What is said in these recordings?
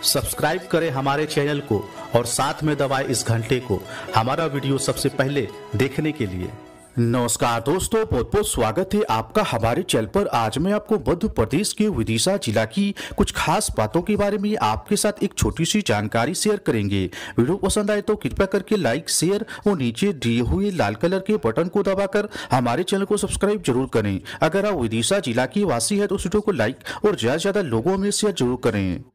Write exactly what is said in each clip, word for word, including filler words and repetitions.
Subscribe करें हमारे channel को और साथ में दबाएं इस घंटे को हमारा वीडियो सबसे पहले देखने के लिए। नमस्कार दोस्तों, बहुत बहुत स्वागत है आपका हमारे चैनल पर। आज मैं आपको मध्य प्रदेश के विदिशा जिला की कुछ खास बातों के बारे में आपके साथ एक छोटी सी जानकारी शेयर करेंगे। वीडियो पसंद आए तो कृपया करके लाइक, शेयर और नीचे दिए हुए लाल कलर के बटन को दबाकर हमारे चैनल को सब्सक्राइब जरूर करें। अगर आप विदिशा जिला की वासी है तो इस वीडियो को लाइक और ज्यादा से ज्यादा लोगों में शेयर जरूर करें।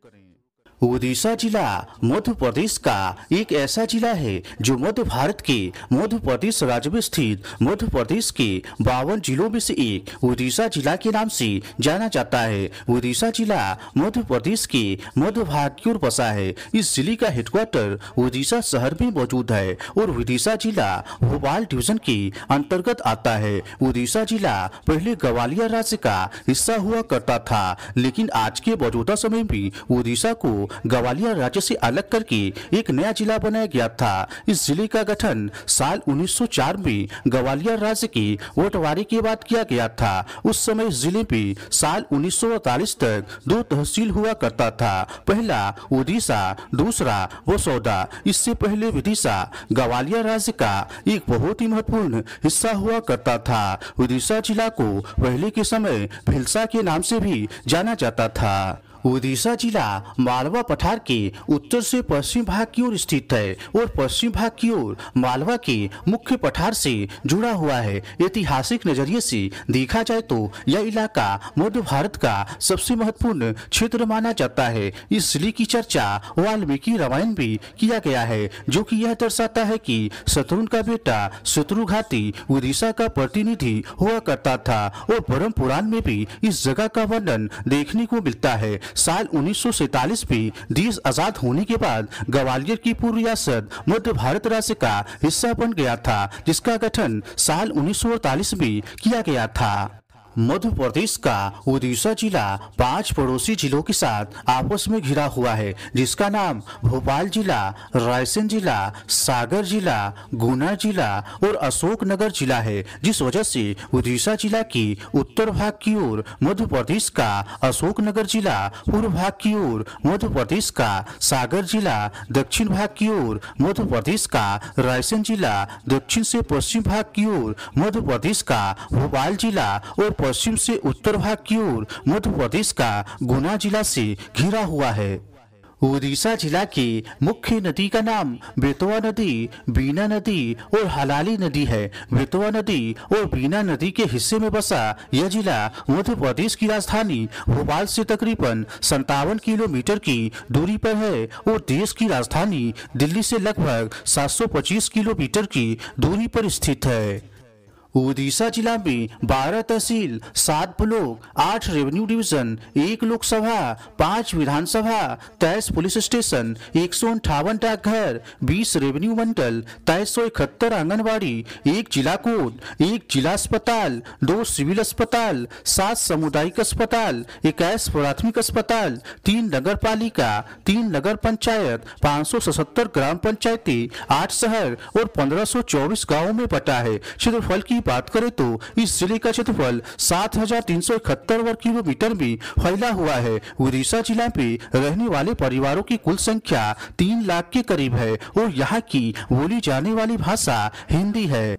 विदिशा जिला मध्य प्रदेश का एक ऐसा जिला है जो मध्य भारत के मध्य प्रदेश राज्य में स्थित मध्य प्रदेश के बावन जिलों में से एक विदिशा जिला के नाम से जाना जाता है। विदिशा जिला मध्य प्रदेश के मध्य भाग की ओर बसा है। इस जिले का हेडक्वार्टर विदिशा शहर में मौजूद है और विदिशा जिला भोपाल डिवीजन के अंतर्गत आता है। विदिशा जिला पहले ग्वालियर राज्य का हिस्सा हुआ करता था, लेकिन आज के मौजूदा समय में विदिशा को ग्वालियर राज्य से अलग करके एक नया जिला बनाया गया था। इस जिले का गठन साल उन्नीस सौ चार में ग्वालियर राज्य के बंटवारे के बाद किया गया था। उस समय इस जिले में साल उन्नीस सौ अड़तालीस तक दो तहसील हुआ करता था, पहला विदिशा, दूसरा बसौदा। इससे पहले विदिशा ग्वालियर राज्य का एक बहुत ही महत्वपूर्ण हिस्सा हुआ करता था। विदिशा जिला को पहले के समय भिलसा के नाम से भी जाना जाता था। विदिशा जिला मालवा पठार के उत्तर से पश्चिम भाग की ओर स्थित है और पश्चिम भाग की ओर मालवा के मुख्य पठार से जुड़ा हुआ है। ऐतिहासिक नजरिए से देखा जाए तो यह इलाका मध्य भारत का सबसे महत्वपूर्ण क्षेत्र माना जाता है। इस जिले की चर्चा वाल्मीकि रामायण में किया गया है, जो कि यह दर्शाता है कि शत्रुघ्न का बेटा शत्रुघाती विदिशा का प्रतिनिधि हुआ करता था और ब्रह्म पुराण में भी इस जगह का वर्णन देखने को मिलता है। साल उन्नीस सौ सैंतालीस में देश आजाद होने के बाद ग्वालियर की पूर्व रियासत मध्य भारत राज्य का हिस्सा बन गया था, जिसका गठन साल उन्नीस सौ अड़तालीस में किया गया था। मध्य प्रदेश का विदिशा जिला पांच पड़ोसी जिलों के साथ आपस में घिरा हुआ है, जिसका नाम भोपाल जिला, रायसेन जिला, सागर जिला, गुना जिला और अशोकनगर जिला है। जिस वजह से विदिशा जिला की उत्तर भाग की ओर मध्य प्रदेश का अशोकनगर जिला, पूर्व भाग की ओर मध्य प्रदेश का सागर जिला, दक्षिण भाग की ओर मध्य प्रदेश का रायसेन जिला, दक्षिण से पश्चिम भाग की ओर मध्य प्रदेश का भोपाल जिला और पश्चिम से उत्तर भाग की ओर मध्य प्रदेश का गुना जिला से घिरा हुआ है। विदिशा जिला की मुख्य नदी का नाम बेतवा नदी, बीना नदी और हलाली नदी है। बेतवा नदी और बीना नदी के हिस्से में बसा यह जिला मध्य प्रदेश की राजधानी भोपाल से तकरीबन संतावन किलोमीटर की दूरी पर है और देश की राजधानी दिल्ली से लगभग सात सौ पच्चीस किलोमीटर की दूरी पर स्थित है। विदिशा जिला में बारह तहसील, सात ब्लॉक, आठ रेवेन्यू डिवीजन, एक लोकसभा, पाँच विधानसभा, तेईस पुलिस स्टेशन, एक सौ अंठावन डाकघर, बीस रेवेन्यू मंडल, तेईस सौ इकहत्तर आंगनबाड़ी, एक जिला कोड, एक जिला अस्पताल, दो सिविल अस्पताल, सात सामुदायिक अस्पताल, इक्कीस प्राथमिक अस्पताल, तीन नगर पालिका, तीन नगर पंचायत, पाँच सौ सतहत्तर ग्राम पंचायती, आठ शहर और पंद्रह सौ चौबीस गाँवों में बटा है। क्षेत्रफल की बात करें तो इस जिले का क्षेत्रफल सात हजार तीन सौ इकहत्तर वर्ग किलोमीटर में फैला हुआ है। विदिशा जिला में रहने वाले परिवारों की कुल संख्या तीन लाख के करीब है और यहाँ की बोली जाने वाली भाषा हिंदी है।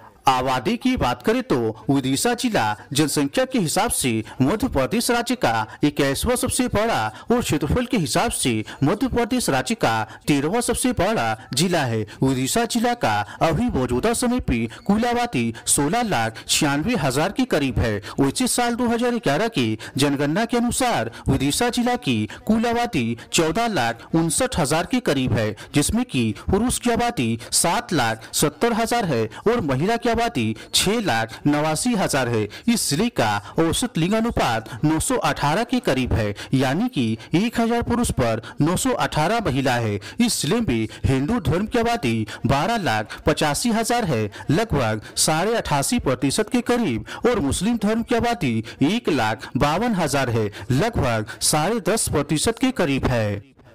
आबादी की बात करें तो विदिशा जिला जनसंख्या के हिसाब से मध्य प्रदेश राज्य का इक्कीसवां सबसे बड़ा और क्षेत्रफल के हिसाब से मध्य प्रदेश राज्य का तेरहवां सबसे बड़ा जिला है। विदिशा जिला का अभी मौजूदा समय पे कुल आबादी सोलह लाख छियानवे हजार के करीब है। वैसे साल दो हजार ग्यारह की जनगणना के अनुसार विदिशा जिला की कुल आबादी चौदह लाख उनसठ हजार के करीब है, जिसमें की पुरुष की आबादी सात लाख सत्तर हजार है और महिला की आबादी छह लाख नवासी हजार है। इस जिले का औसत लिंग अनुपात नौ सौ अठारह के करीब है, यानी कि एक हजार पुरुष पर नौ सौ अठारह महिला है। इस जिले में हिंदू धर्म की आबादी बारह लाख पचासी हजार है, लगभग साढ़े अठासी प्रतिशत के करीब, और मुस्लिम धर्म की आबादी एक लाख बावन हजार है, लगभग साढ़े दस प्रतिशत के करीब है।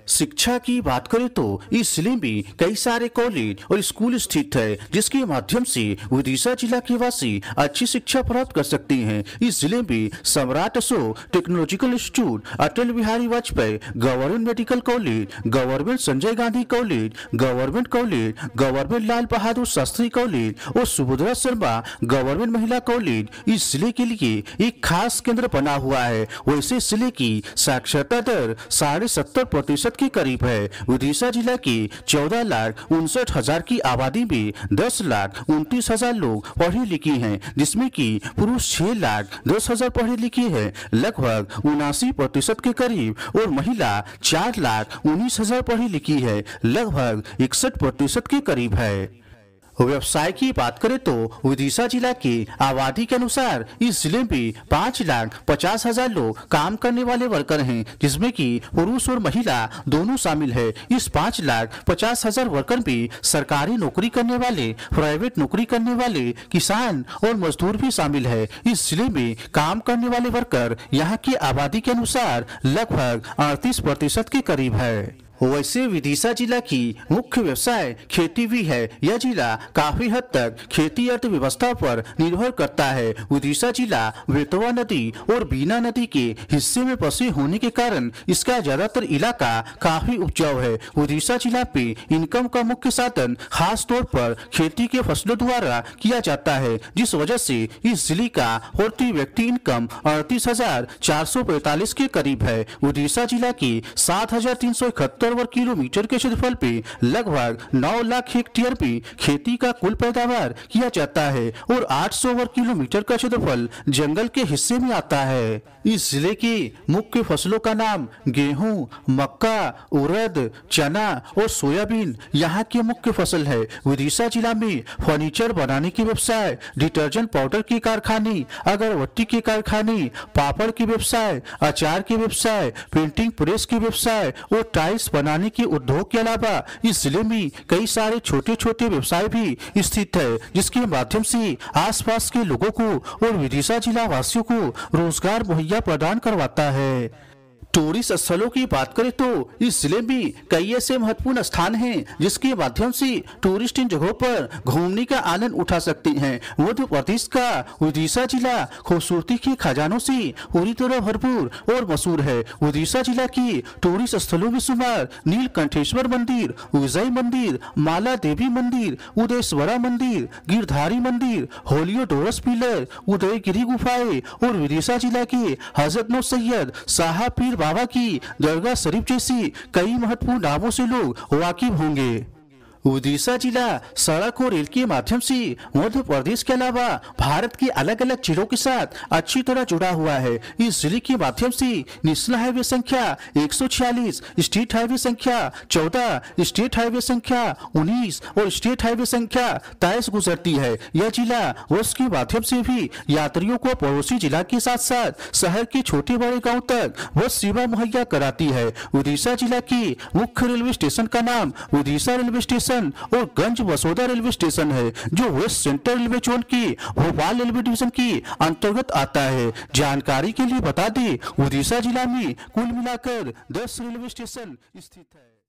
शिक्षा की बात करें तो इस जिले में कई सारे कॉलेज और स्कूल स्थित है, जिसके माध्यम से विदिशा जिला के वासी अच्छी शिक्षा प्राप्त कर सकते हैं। इस जिले में Samrat Ashok technological institute, Atal Bihari Vajpayee government medical college, government Sanjay Gandhi college, government college, government Lal Bahadur Shastri college और सुभद्रा शर्मा गवर्नमेंट महिला कॉलेज इस जिले के लिए एक खास केंद्र बना हुआ है। वैसे जिले की साक्षरता दर साढ़े सत्तर प्रतिशत के करीब है। विदिशा जिला की चौदह लाख उनसठ हजार की आबादी में दस लाख उनतीस हजार लोग पढ़े लिखे हैं, जिसमें कि पुरुष छह लाख दस हजार पढ़े लिखे हैं, लगभग उनासी प्रतिशत के करीब, और महिला चार लाख उन्नीस हजार पढ़ी लिखी है, लगभग इकसठ प्रतिशत के करीब है। व्यवसाय की बात करें तो विदिशा जिला की आबादी के अनुसार इस जिले में पाँच लाख पचास हजार लोग काम करने वाले वर्कर हैं, जिसमें कि पुरुष और महिला दोनों शामिल है। इस पाँच लाख पचास हजार वर्कर में सरकारी नौकरी करने वाले, प्राइवेट नौकरी करने वाले, किसान और मजदूर भी शामिल है। इस जिले में काम करने वाले वर्कर यहाँ की आबादी के अनुसार लगभग अड़तीस प्रतिशत के करीब है। वैसे विदिशा जिला की मुख्य व्यवसाय खेती भी है। यह जिला काफी हद तक खेती अर्थव्यवस्था पर निर्भर करता है। विदिशा जिला बेतवा नदी और बीना नदी के हिस्से में बसे होने के कारण इसका ज्यादातर इलाका काफी उपजाऊ है। विदिशा जिला पे इनकम का मुख्य साधन खास तौर पर खेती के फसलों द्वारा किया जाता है, जिस वजह से इस जिले का प्रति व्यक्ति इनकम अड़तीस हजार चार सौ पैतालीस के करीब है। विदिशा जिला की सात हजार तीन सौ इकहत्तर वर्ग किलोमीटर के क्षेत्रफल पे लगभग नौ लाख हेक्टेयर पे खेती का कुल पैदावार किया जाता है और आठ सौ वर्ग किलोमीटर का क्षेत्रफल जंगल के हिस्से में आता है। इस जिले की मुख्य फसलों का नाम गेहूं, मक्का, उड़द, चना और सोयाबीन यहाँ की मुख्य फसल है। विदिशा जिला में फर्नीचर बनाने के व्यवसाय, डिटर्जेंट पाउडर के कारखाने, अगरबत्ती के कारखाने, पापड़ के व्यवसाय, अचार के व्यवसाय, प्रिंटिंग प्रेस के व्यवसाय और टाइल्स बनाने के उद्योग के अलावा इस जिले में कई सारे छोटे छोटे व्यवसाय भी स्थित है, जिसके माध्यम से आसपास के लोगों को और विदिशा जिला वासियों को रोजगार मुहैया प्रदान करवाता है। टूरिस्ट स्थलों की बात करें तो इस जिले में कई ऐसे महत्वपूर्ण स्थान हैं, जिसके माध्यम से टूरिस्ट इन जगहों पर घूमने का आनंद उठा सकते हैं। मध्य प्रदेश का विदिशा जिला खूबसूरती के खजानों से पूरी तरह भरपूर और मशहूर है। विदिशा जिला की टूरिस्ट स्थलों में शुमार नीलकंठेश्वर मंदिर, विजय मंदिर, माला देवी मंदिर, उदयेश्वरा मंदिर, गिरधारी मंदिर, होलियोडोरस पिलर, उदयगिरी गुफाएं और विदिशा जिला के हजरत नौ सैयद शाह पीर बाबा की दरगाह शरीफ जैसी कई महत्वपूर्ण नामों से लोग वाकिफ होंगे। विदिशा जिला सड़क और रेल के माध्यम से मध्य प्रदेश के अलावा भारत के अलग अलग जिलों के साथ अच्छी तरह जुड़ा हुआ है। इस जिले के माध्यम से नेशनल हाईवे संख्या एक सौ छियालीस, स्टेट हाईवे संख्या चौदह, स्टेट हाईवे संख्या उन्नीस और स्टेट हाईवे संख्या तेईस गुजरती है। यह जिला बस के माध्यम से भी यात्रियों को पड़ोसी जिला के साथ साथ शहर के छोटे बड़े गाँव तक बस सेवा मुहैया कराती है। विदिशा जिला की मुख्य रेलवे स्टेशन का नाम विदिशा रेलवे स्टेशन और गंज बसोदा रेलवे स्टेशन है, जो वेस्ट सेंट्रल रेलवे जोन की भोपाल रेलवे डिवीजन की अंतर्गत आता है। जानकारी के लिए बता दें, विदिशा जिला में कुल मिलाकर दस रेलवे स्टेशन स्थित है।